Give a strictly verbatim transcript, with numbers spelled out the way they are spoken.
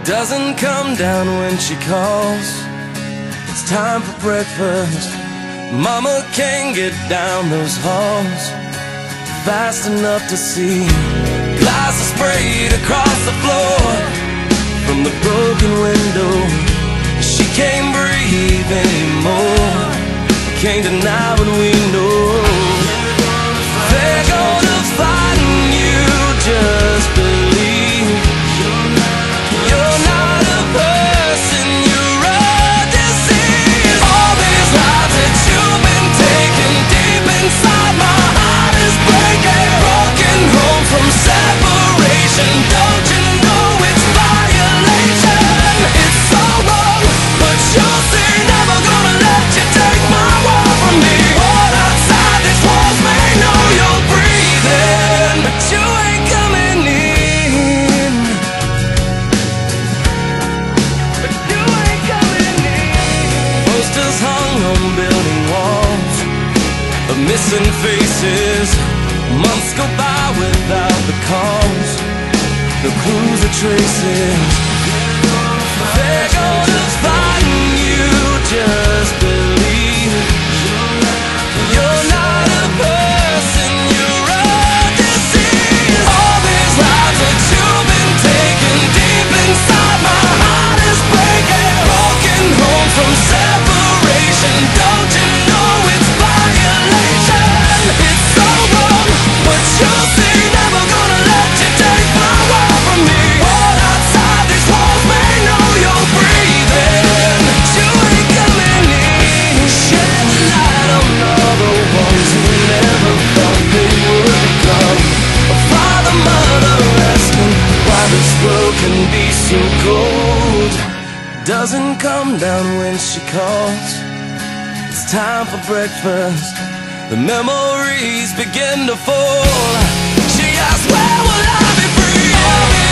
doesn't come down when she calls. It's time for breakfast. Mama can't get down those halls fast enough to see glasses sprayed across the floor from the broken window. She can't breathe anymore. Can't deny what we know. They're gonna find you, just believe. You're not a person, you're a disease. All these lives that you've been taking, deep inside my heart is breaking. Broken home from separation, don't you know it's violation? It's so wrong, but you'll see. Never gonna let you take my world from me. What outside these walls may know you're breathing, but you ain't coming in. But you ain't coming in. Posters hung on building walls of missing faces. Months go by without the calls, no clues or traces. They're gonna find you, just believe. You're not a person, you're a disease. All these lives that you've been taking, deep inside my heart is breaking. Broken home from separation, don't you know it's violation? It's so wrong, but you'll see. Never gonna let you take my world from me. What outside these walls may know you're breathing, but you ain't coming in. Shed light on all the ones who never thought they would come. A father, mother asking why this world can be so cold. Doesn't come down when she calls. It's time for breakfast. The memories begin to fall. She asks, where will I be free?